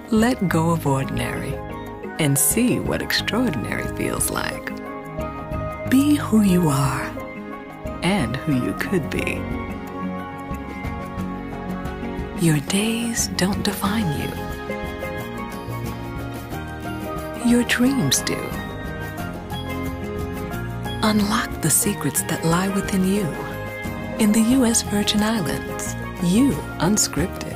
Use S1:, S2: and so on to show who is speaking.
S1: Let go of ordinary and see what extraordinary feels like. Be who you are and who you could be. Your days don't define you. Your dreams do. Unlock the secrets that lie within you. In the U.S. Virgin Islands, you unscripted.